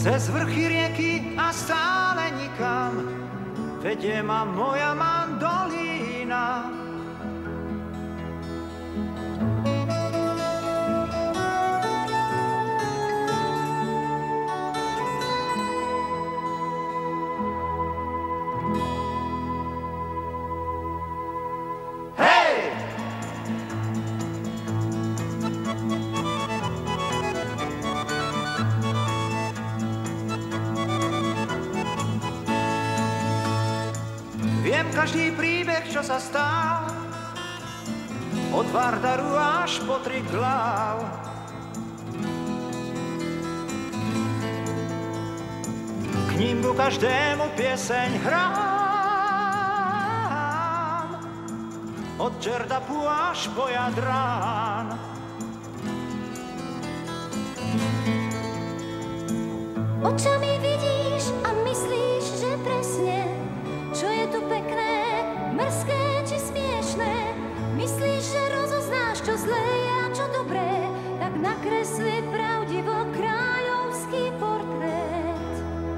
Cez vrchy rieky a stále nikam vedie ma moja mandolína. Viem každý príbeh, čo sa stal, od Vardaru až po Triglav. K ním ku každému pieseň hrám, od Džerdapu až po Jadrán. Očami vidíš a myslíš, že presne, čo je tu pekné, mrzké či smiešné. Myslíš, že rozoznáš, čo zlé je a čo dobré, tak nakresli pravdivo kráľovský portrét.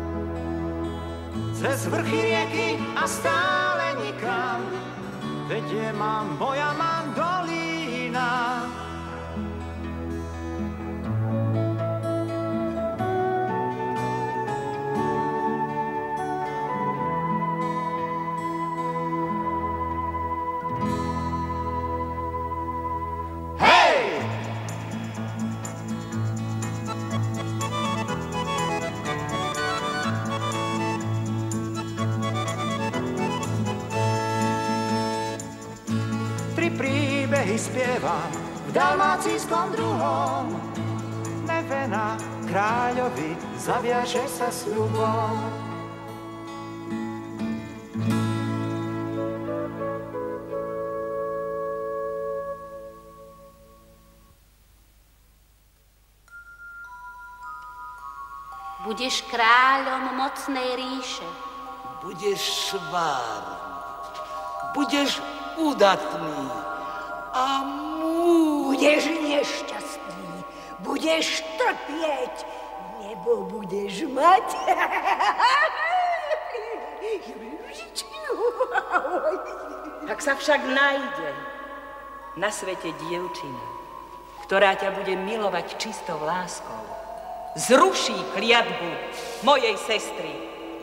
Cez vrchy rieky a stále nikam vedie ma moja mandolína. Príbehy spievam v dalmácijskom druhom. Nevena kráľovi zaviaže sa sľubom. Budeš kráľom mocnej ríše. Budeš švárny. Budeš udatný a budeš nešťastný, budeš trpieť, nebo budeš mať. Ak sa však nájde na svete dievčina, ktorá ťa bude milovať čistou láskou, zruší kliatbu mojej sestry.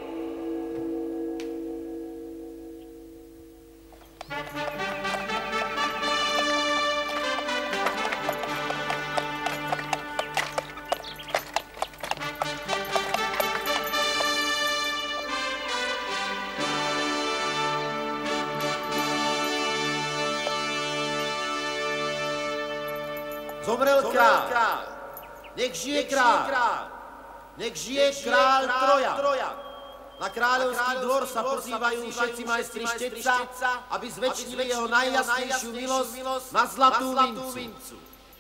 Zomrel král. Nech žije král. Nech žije král Troja. Na kráľovský dvor sa pozývajú všetci majstri štetca, aby zväčšnili jeho najjasnejšiu milosť na zlatú mincu.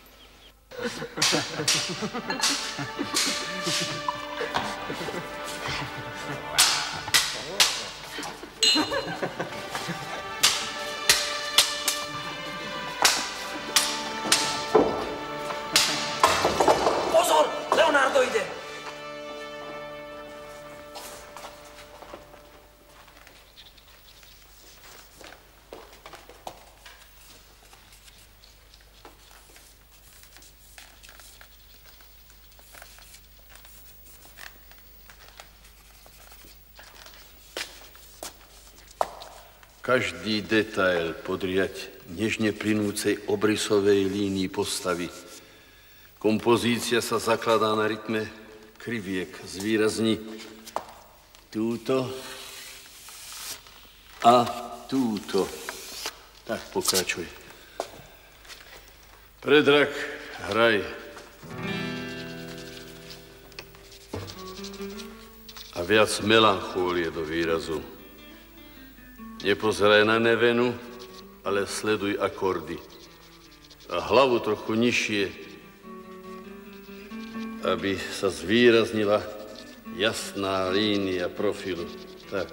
Pozor, Leonardo ide. Každý detail podriať nežne plynúcej obrysovej línii postavy. Kompozícia sa zakladá na rytme kriviek. Zvýrazní túto a túto. Tak pokračuj. Predrag, hraj. A viac melanchólie do výrazu. Nepozeraj na nevenu, ale sleduj akordy. A hlavu trochu nižšie, aby sa zvýraznila jasná línia profilu. Tak.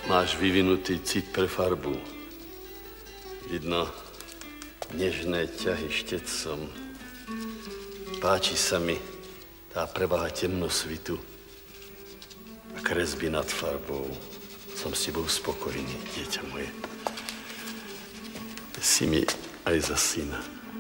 Máš vyvinutý cit pre farbu. Vidno nežné ťahy štecom. Páči sa mi tá prevaha temnosvitu a kresby nad farbou. Som s tebou spokojný, dieťa moje. Si mi aj za syna.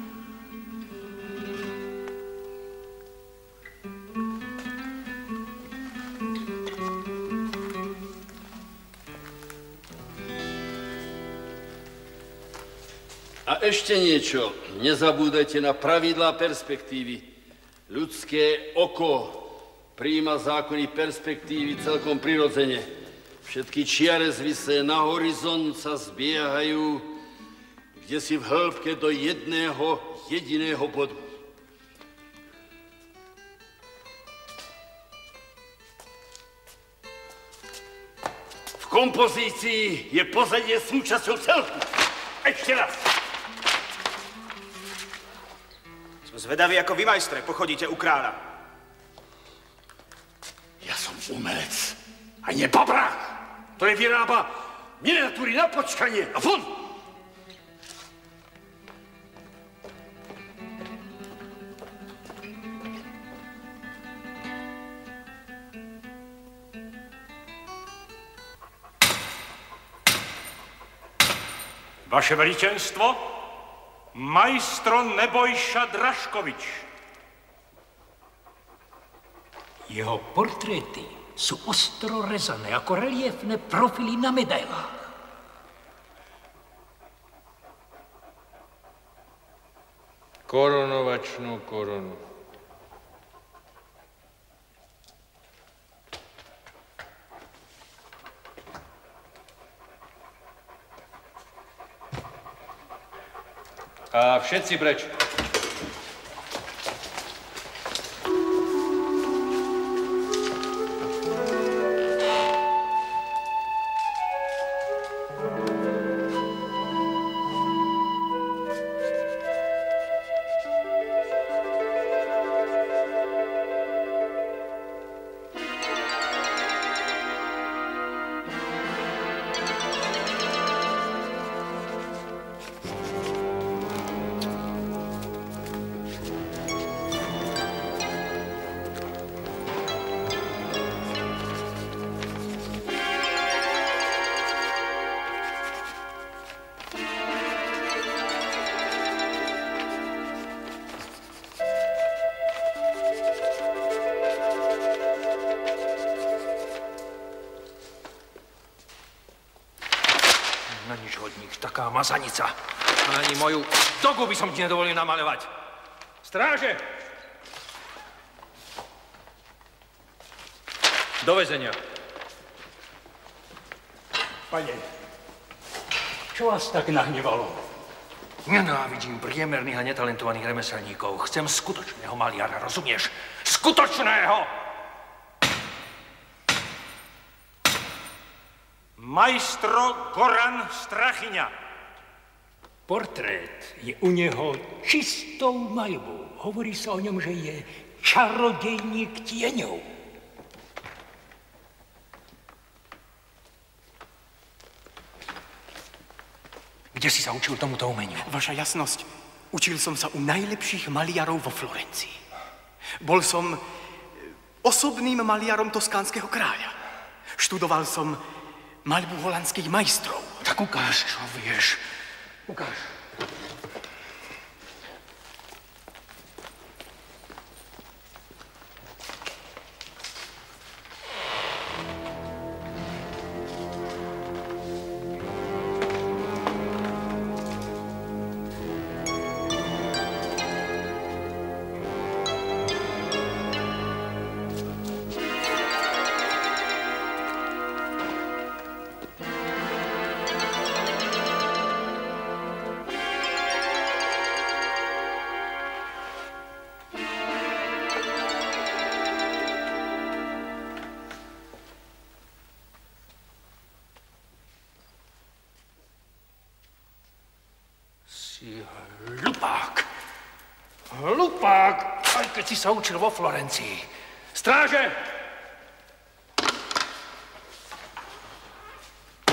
A ešte niečo. Nezabúdajte na pravidlá perspektívy. Ľudské oko prijíma zákony perspektívy celkom prirodzene. Všetky čiare zvisé na horizont sa zbiehajú, kde si v hĺbke do jedného jediného bodu. V kompozícii je pozadie súčasťou celku. Ešte raz. Som zvedavý, ako vy, majstre, pochodíte u kráľa. Ja som umelec a nie babrák, ktorý vyrába miniatúry na počkanie a von! Vaše veličenstvo, majstro Nebojša Draškovič. Jeho portréty sú ostro rezané ako reliefné profily na medailách. Korunovačnú korunu. A všetci preč. Na nič hodník, taká mazanica. Ani moju dogu by som ti nedovolil namaľovať. Stráže! Do väzenia. Pane, čo vás tak nahnevalo? Nenávidím priemerných a netalentovaných remeselníkov. Chcem skutočného maliara, rozumieš? Skutočného! Majstro Goran Strachyňa. Portrét je u neho čistou maľbou. Hovorí sa o ňom, že je čarodejník tieňov. Kde si sa učil tomuto umeniu? Vaša jasnosť, učil som sa u najlepších maliarov vo Florencii. Bol som osobným maliarom toskánskeho kráľa. Študoval som maľbu holandských majstrov. Tak ukáž, čo vieš. Ukáž. Hlupák, aj keď si sa učil vo Florencii. Stráže!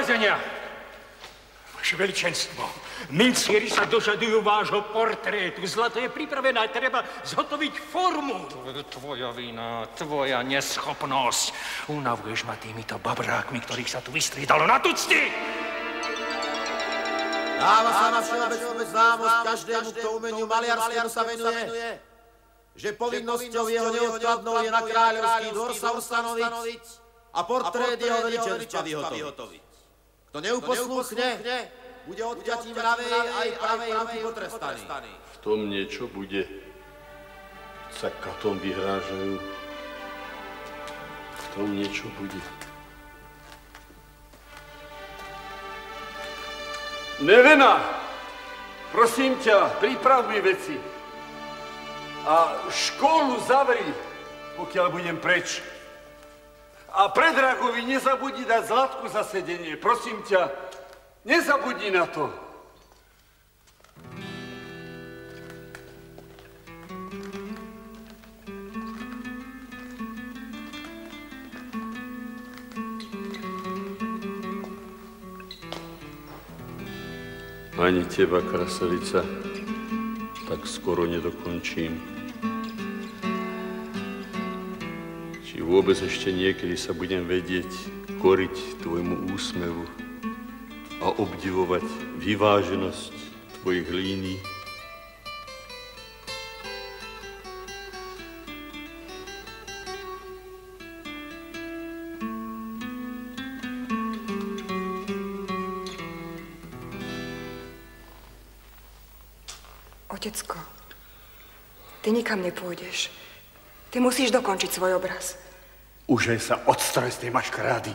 väzenia. Vaše veličenstvo, mincieri sa dožadujú vášho portrétu. Zlato je pripravené, treba zhotoviť formu. Tvoja vina, tvoja neschopnosť. Unavuješ ma týmito babrákmi, ktorých sa tu vystriedalo na tucti. Dáva sa na všeobecnú známosť každému, kto umeniu maliarskému sa venuje, že povinnosťou jeho neodkladnou je na kráľovský dvor sa ustanoviť a portrét jeho veličenstva vyhotoviť. Kto neuposlúchne, bude odťatím ľavej aj pravej ruky potrestaný. V tom niečo bude. Sa katom vyhrážajú. V tom niečo bude. Nevena, prosím ťa, priprav mi veci. A školu zavri, pokiaľ budem preč. A Predragovi nezabudni dať Zlatku za sedenie. Prosím ťa, nezabudni na to. Ani teba, kraselica, tak skoro nedokončím. Či vôbec ešte niekedy sa budem vedieť koriť tvojmu úsmevu a obdivovať vyváženosť tvojich línií. Otecko, ty nikam nepôjdeš. Ty musíš dokončiť svoj obraz. Už aj sa odstroj z tej maškarády.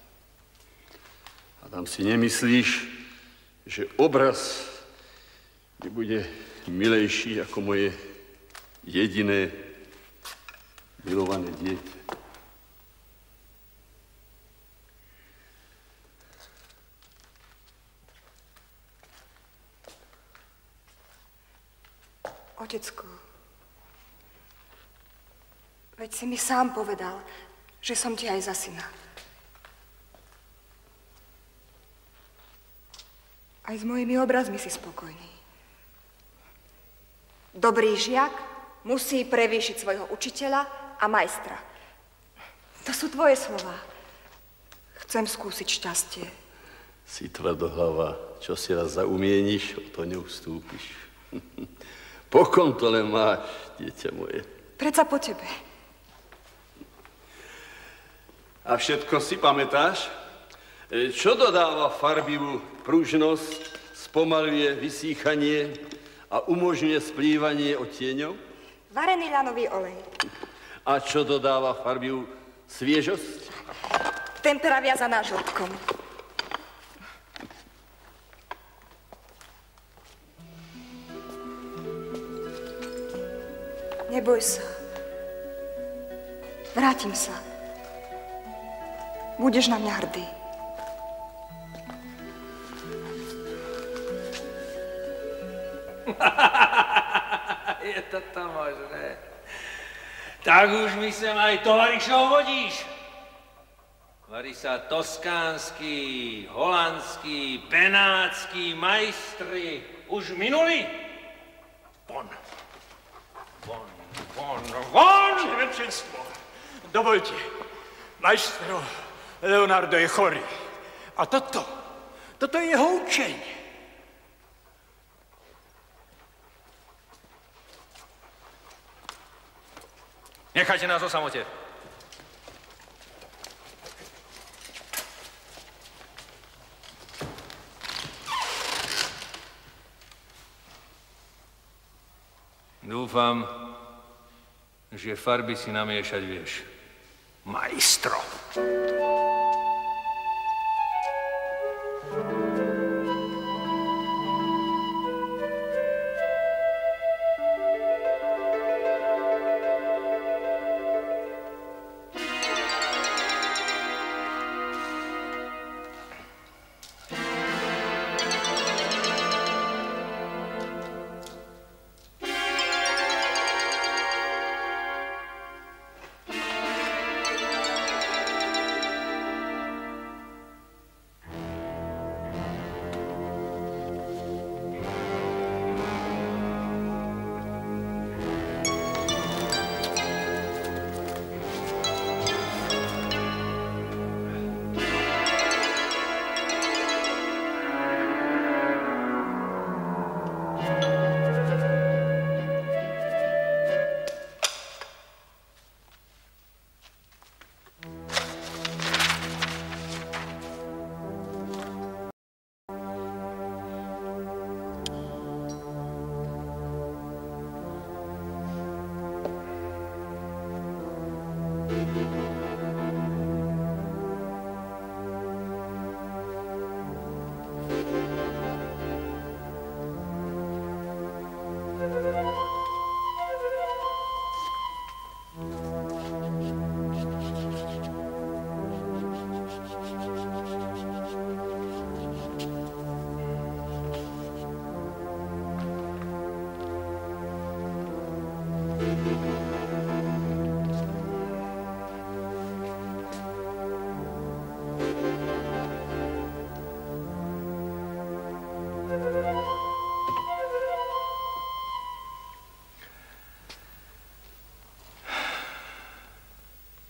Adam, si nemyslíš, že obraz nebude milejší ako moje jediné milované dieťa? Otecko, veď si mi sám povedal, že som ti aj za syna. Aj s mojimi obrazmi si spokojný. Dobrý žiak musí prevýšiť svojho učiteľa a majstra. To sú tvoje slová. Chcem skúsiť šťastie. Si tvrdohlava, čo si raz zaumieníš, o to neustúpiš. Pokon to len máš, dieťa moje. Predsa po tebe. A všetko si pamätáš? Čo dodáva farbivú pružnosť, spomaluje vysýchanie a umožňuje splývanie odtieňov? Varený ľanový olej. A čo dodáva farbivú sviežosť? Tempera viazaná žltkom. Neboj sa. Vrátim sa. Budeš na mňa hrdý. Je to možné. Tak už mi sem aj tovarišov vodíš. Varí sa toskánsky, holandský, benátsky majstri už minuli? Von. Von, von, von! Veličenstvo, dovoľte. Majstro Leonardo je chorý. A toto je jeho učeň. Nechajte nás o samote. Dúfam, že farby si namiešať vieš. Majstro.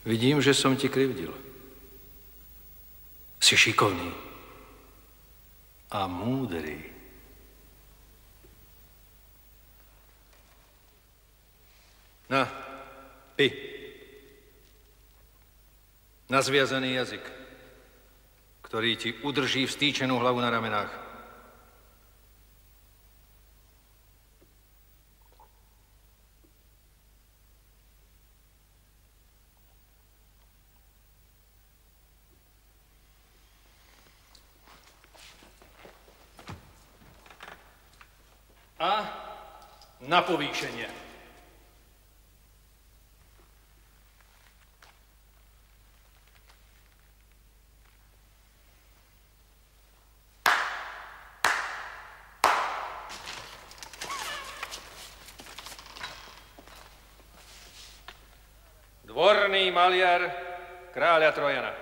Vidím, že som ti krivdil. Si šikovný a múdry. Na, pi. Na zviazaný jazyk, ktorý ti udrží vstýčenú hlavu na ramenách. A na povýšenie. Dvorný maliar kráľa Trojana.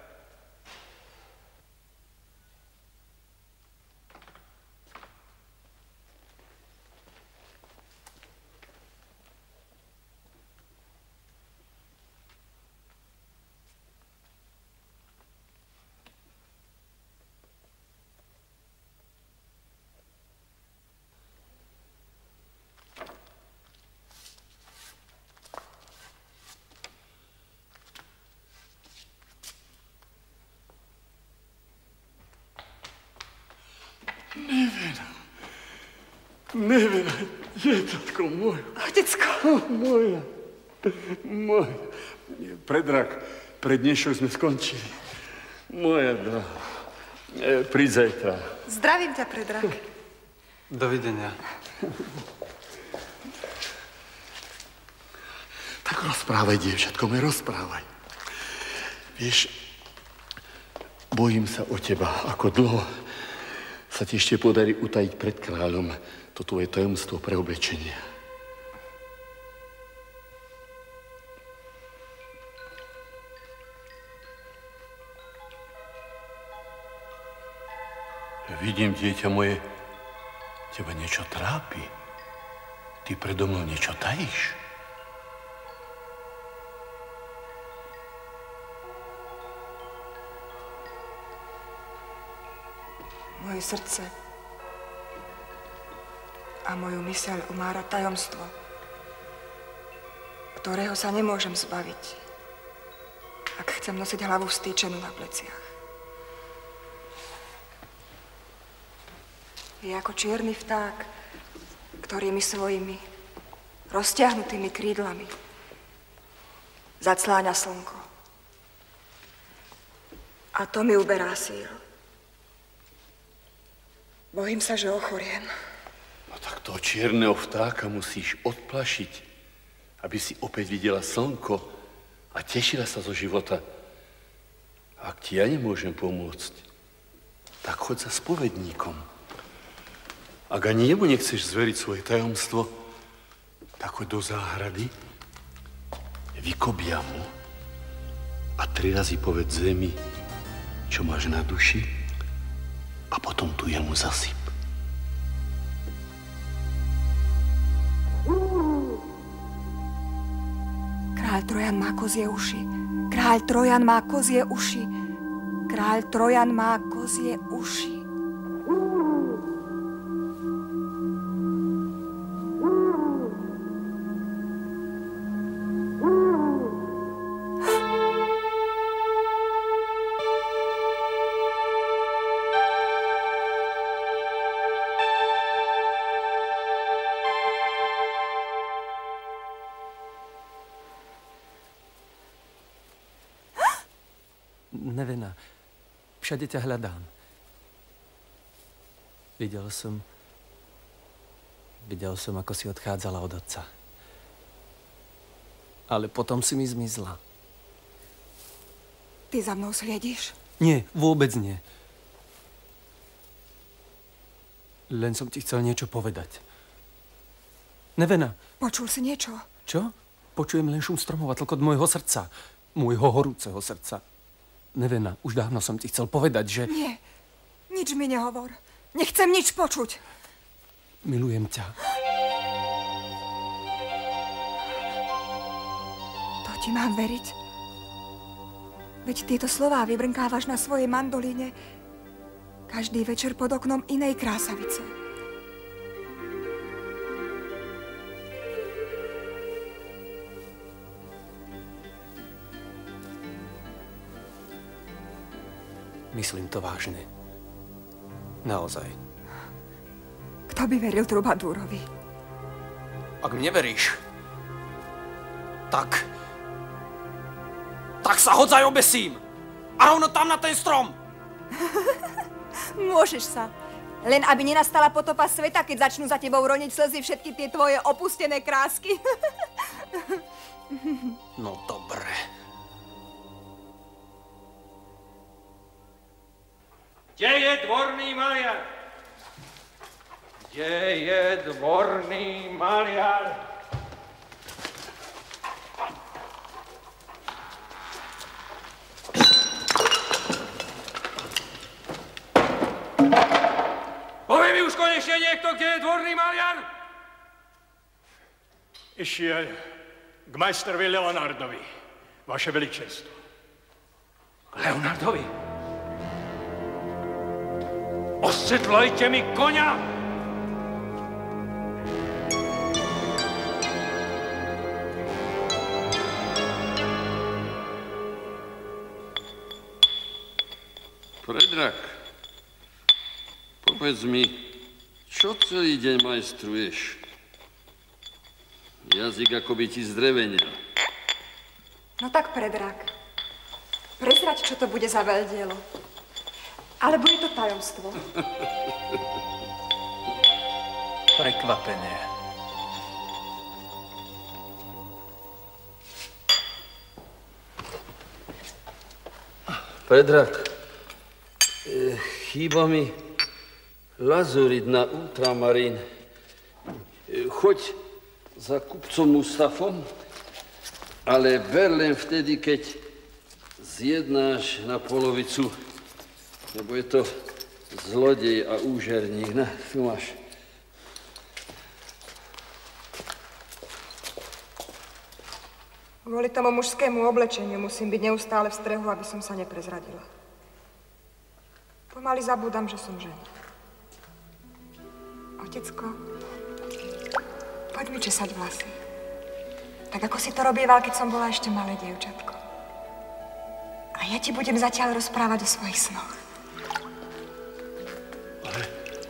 Nevena, dieťatko moje. Otecko. Moja. Predrak, pred dnešok sme skončili. Moja drahá. Príď zajtra. Zdravím ťa, Predrak. Dovidenia. Tak rozprávaj, dievčatko moje, rozprávaj. Vieš, bojím sa o teba, ako dlho sa ti ešte podarí utajiť pred kráľom to tvoje tajomstvo preoblečenia. Vidím, dieťa moje, teba niečo trápi. Ty predo mnou niečo tajíš. Moje srdce a moju myseľ umára tajomstvo, ktorého sa nemôžem zbaviť, ak chcem nosiť hlavu vstýčenú na pleciach. Je ako čierny vták, ktorý mi svojimi roztiahnutými krídlami zacláňa slnko. A to mi uberá síl. Bojím sa, že ochoriem. No tak toho čierneho vtáka musíš odplašiť, aby si opäť videla slnko a tešila sa zo života. Ak ti ja nemôžem pomôcť, tak choď za spovedníkom. Ak ani jemu nechceš zveriť svoje tajomstvo, tak choď do záhrady, vykobia mu a 3 razy povedz zemi, čo máš na duši, a potom tu jemu zasyp. Kráľ Trojan má kozie uši. Kráľ Trojan má kozie uši. Kráľ Trojan má kozie uši. Nevena, všade ťa hľadám. Videl som, ako si odchádzala od otca. Ale potom si mi zmizla. Ty za mnou sliedíš? Nie, vôbec nie. Len som ti chcel niečo povedať. Nevena. Počul si niečo? Čo? Počujem len šum stromov a tlkot môjho srdca. Môjho horúceho srdca. Nevena, už dávno som ti chcel povedať, že... Nie, nič mi nehovor. Nechcem nič počuť. Milujem ťa. To ti mám veriť? Veď tieto slová vybrnkávaš na svojej mandolíne každý večer pod oknom inej krásavice. Myslím to vážne. Naozaj. Kto by veril trubadúrovi? Ak mne veríš, tak sa hodzaj obesím. A rovno tam na ten strom. Môžeš sa. Len aby nenastala potopa sveta, keď začnú za tebou roniť slzy všetky tie tvoje opustené krásky. No dobre. Kde je dvorný maliar? Kde je dvorný maliar? Povie mi už konečne niekto, kde je dvorný maliar? Išiel k majstrovi Leonardovi, vaše veličenstvo. Leonardovi? Osedlajte mi koňa! Predrag, povedz mi, čo celý deň majstruješ? Jazyk ako by ti zdrevenil. No tak, Predrag, prezrať, čo to bude za veľdielo. Ale bude to tajomstvo. Prekvapenie. Predrag, chýba mi lazurit na ultramarín. Choď za kupcom Mustafom, ale ber len vtedy, keď zjednáš na polovicu, lebo je to zlodej a úžerník. Na, tu máš. Kvôli tomu mužskému oblečeniu musím byť neustále v strehu, aby som sa neprezradila. Pomaly zabúdam, že som žena. Otecko, poď mi česať vlasy. Tak ako si to robieval, keď som bola ešte malé dievčatko. A ja ti budem zatiaľ rozprávať o svojich snoch. Ale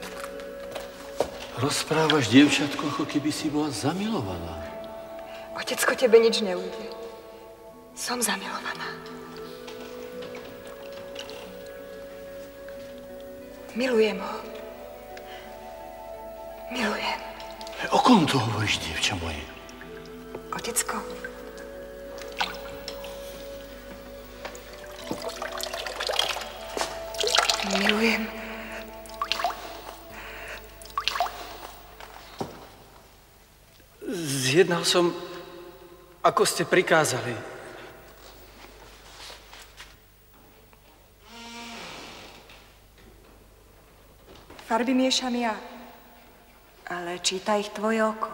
rozprávaš, dievčatko, ako keby si bola zamilovaná. Otecko, tebe nič neujde. Som zamilovaná. Milujem ho. Milujem. O kom to hovoríš, dievča moje? Otecko. Milujem. Zjednal som, ako ste prikázali. Farby miešam ja, ale číta ich tvoje oko.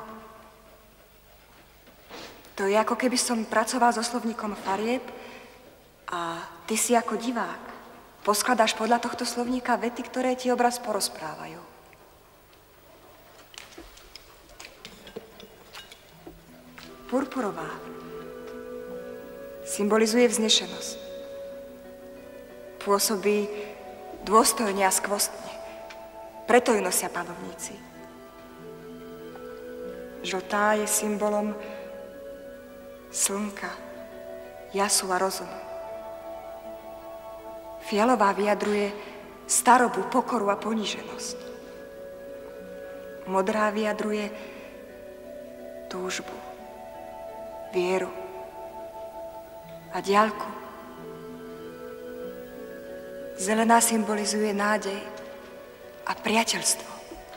To je ako keby som pracoval so slovníkom farieb a ty si ako divák. Poskladáš podľa tohto slovníka vety, ktoré ti obraz porozprávajú. Purpurová symbolizuje vznešenosť. Pôsobí dôstojne a skvostne. Preto ju nosia panovníci. Žltá je symbolom slnka, jasu a rozumu. Fialová vyjadruje starobu, pokoru a poníženosť. Modrá vyjadruje túžbu, vieru a diaľku. Zelená symbolizuje nádej a priateľstvo.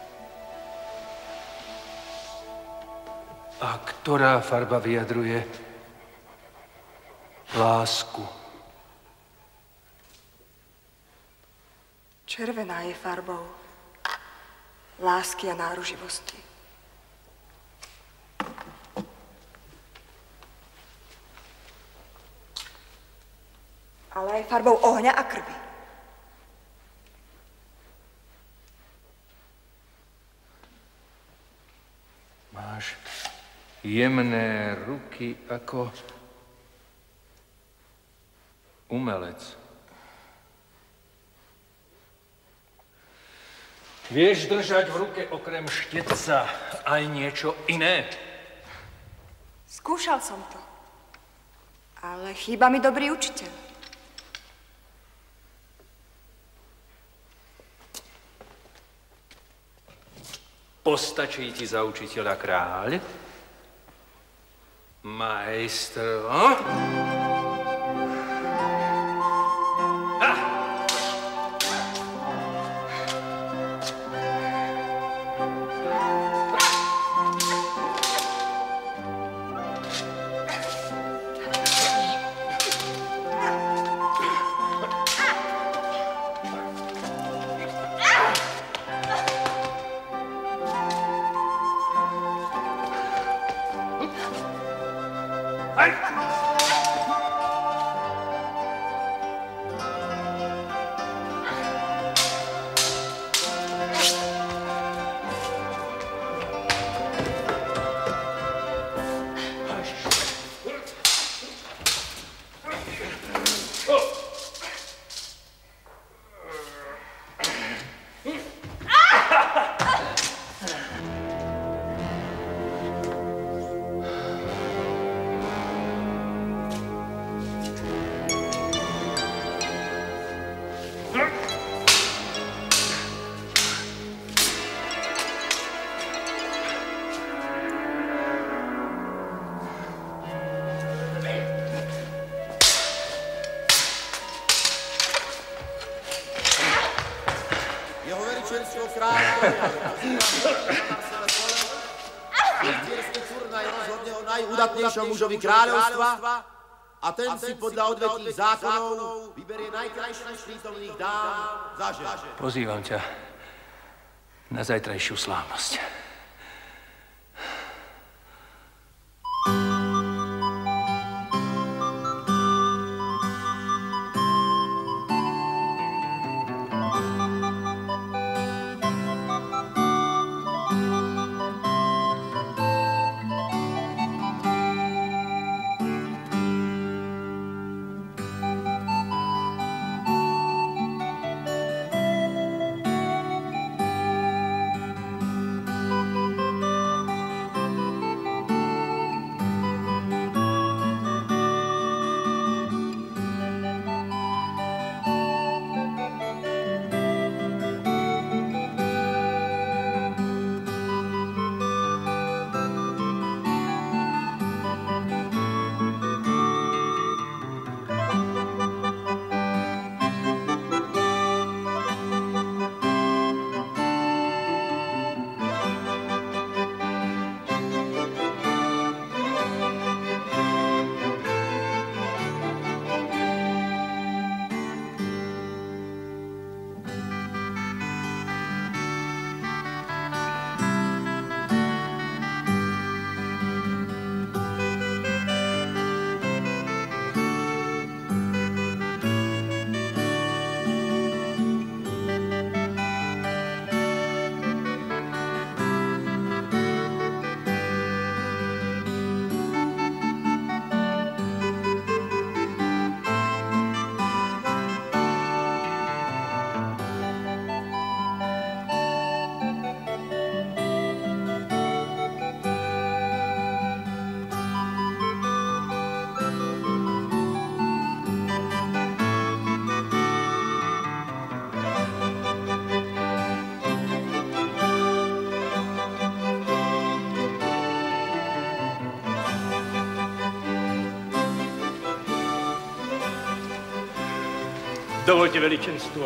A ktorá farba vyjadruje lásku? Červená je farbou lásky a náruživosti. A ale aj farbou ohňa a krvi. Máš jemné ruky ako umelec. Vieš držať v ruke okrem štetca aj niečo iné? Skúšal som to, ale chýba mi dobrý učiteľ. Postačí ti za učiteľa kráľ? Majstro? Najúdatnejšom mužovi kráľovstva a ten si podľa odvetných zákonov vyberie najkrajších z prítomných dám za ženu. Pozývam ťa na zajtrajšiu slávnosť. Dovolte, veličenstvo,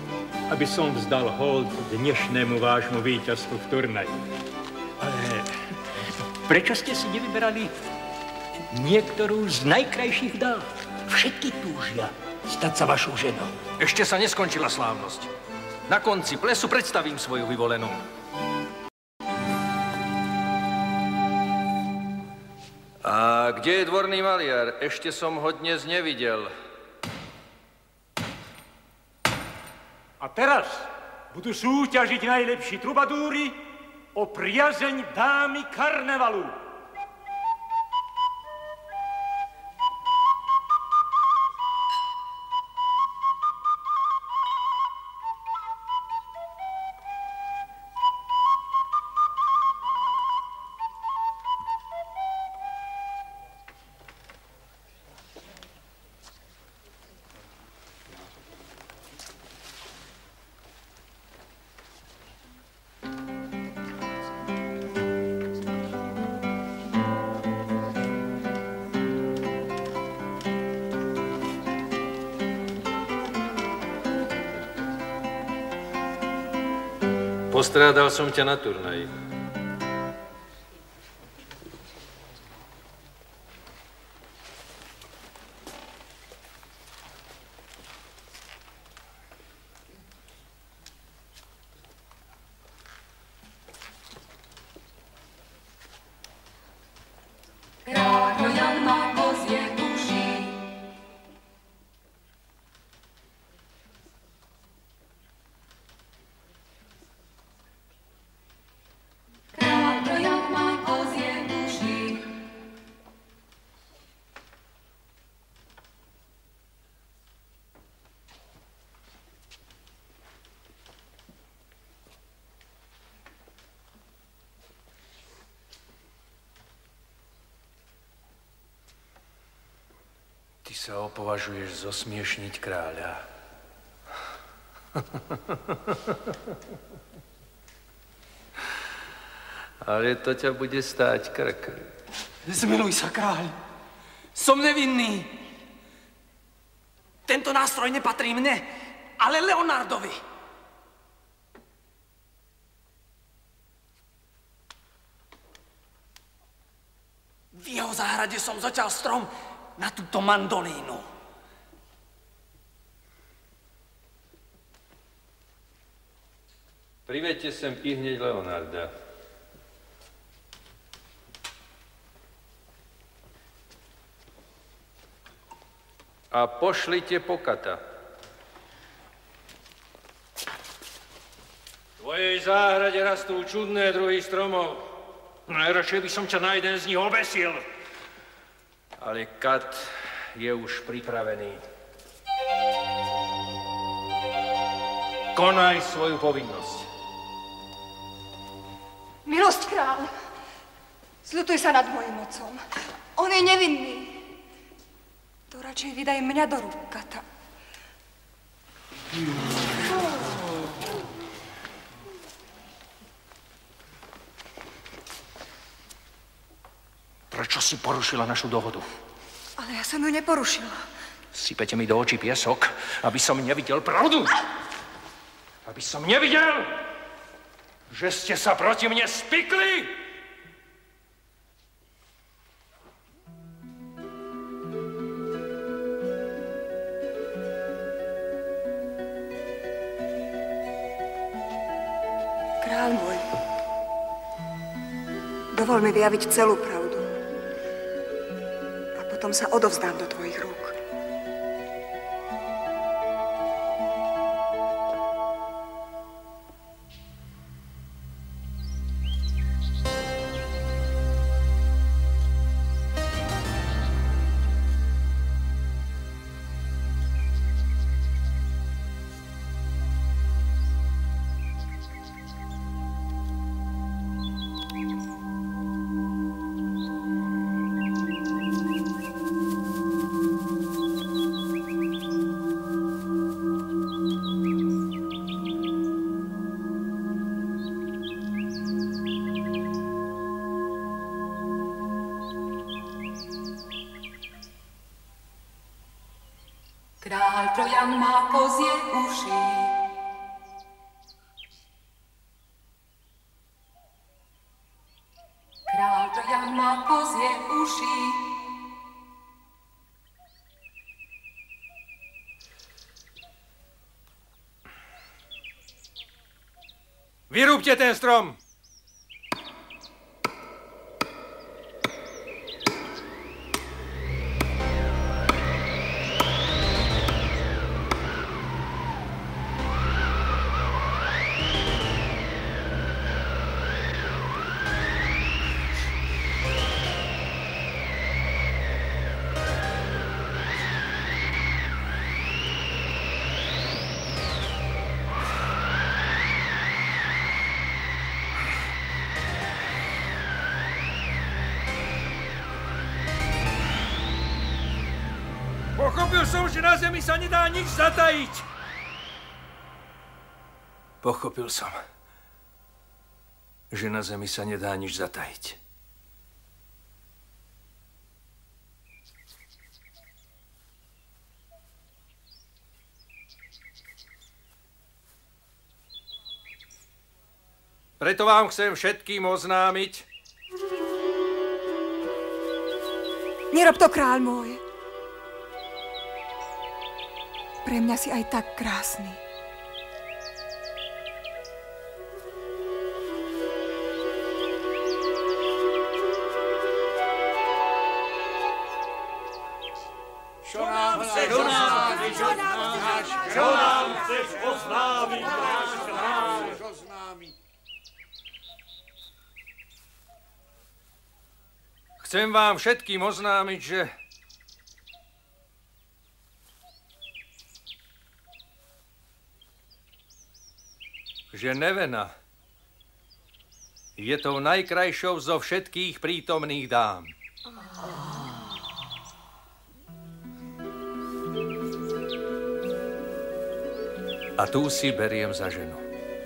aby som vzdal hold dnešnému vášmu víťazstvu v turnaji. Ale prečo ste si nevyberali niektorú z najkrajších dám? Všetky túžia stať sa vašou ženou. Ešte sa neskončila slávnosť. Na konci plesu predstavím svoju vyvolenú. A kde je dvorný maliar? Ešte som ho dnes nevidel. A teraz budú súťažiť najlepší trubadúri o priazeň dámy karnevalu. Postrádal som ťa na turnaji. Ty sa opovažuješ zosmiešniť kráľa. Ale to ťa bude stáť krk. Zmiluj sa, kráľ. Som nevinný. Tento nástroj nepatrí mne, ale Leonardovi. V jeho záhrade som zaťal strom na túto mandolínu. Priveďte sem ihneď Leonarda. A pošlite Pokata. V tvojej záhrade rastú čudné druhy stromov. Najradšej by som ťa na jeden z nich obesil. Ale kat je už pripravený. Konaj svoju povinnosť. Milosť, kráľ, zľutuj sa nad mojim otcom. On je nevinný. To radšej vydaj mňa do rúk kata. Prečo si porušila našu dohodu? Ale ja som ju neporušila. Sypete mi do očí piesok, aby som nevidel pravdu. Aby som nevidel, že ste sa proti mne spikli. Kráľ môj, dovol mi vyjaviť celú pravdu. Potom sa odovzdám do tvojich rúk. Král Trojan má kozie uši. Král Trojan má kozie uši. Vyrúbte ten strom! som, že na zemi sa nedá nič zatajiť. Pochopil som, že na zemi sa nedá nič zatajiť. Preto vám chcem všetkým oznámiť. Nerob to, kráľ môj. Pre mňa si aj tak krásny. Čo nám chceš oznámiť, náš kráľ? Chcem vám všetkým oznámiť, že Nevena je tou najkrajšou zo všetkých prítomných dám. A tú si beriem za ženu.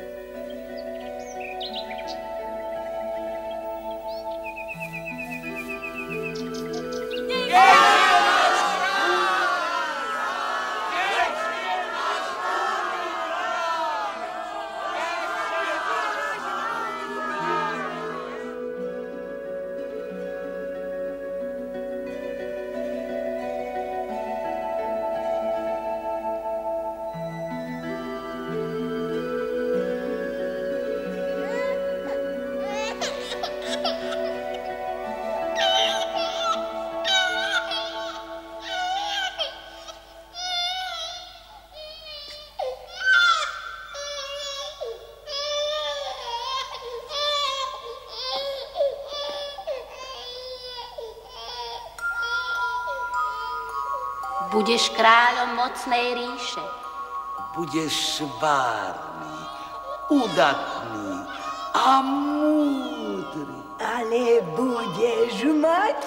Budeš kráľom mocnej ríše. Budeš várny, udatný a múdry. Ale budeš mať...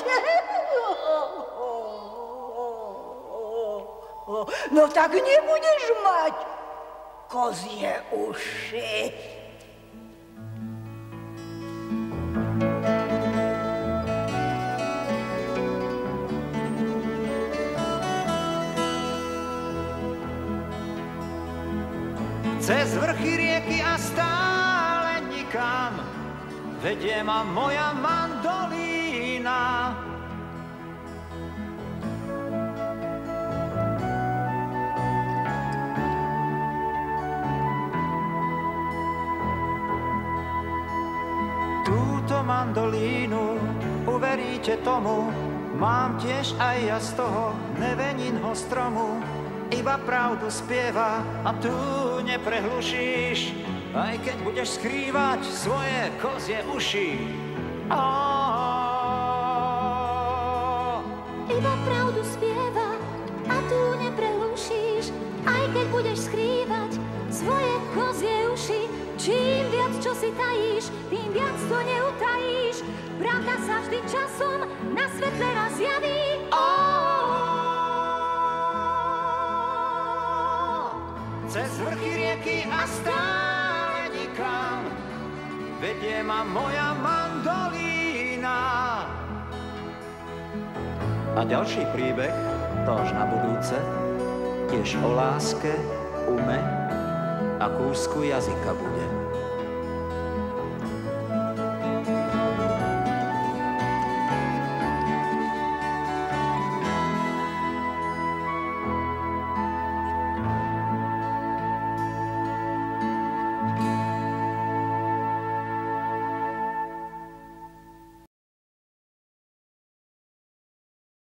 No tak nebudeš mať kozie uši. Cez vrchy rieky a stále nikam vedie ma moja mandolína. Túto mandolínu, uveríte tomu, mám tiež aj ja z toho Neveninho stromu. Iba pravdu spieva a tu neprehlušíš, aj keď budeš skrývať svoje kozie uši. Iba pravdu spieva a tu neprehlušíš, aj keď budeš skrývať svoje kozie uši. Čím viac, čo si tajíš, tým viac to neutajíš. Pravda sa vždy časom na svetle raz javí. Cez vrchy rieky a stále nikam vedie ma moja mandolína. A ďalší príbeh, to až na budúce, tiež o láske, ume a kúsku jazyka bude.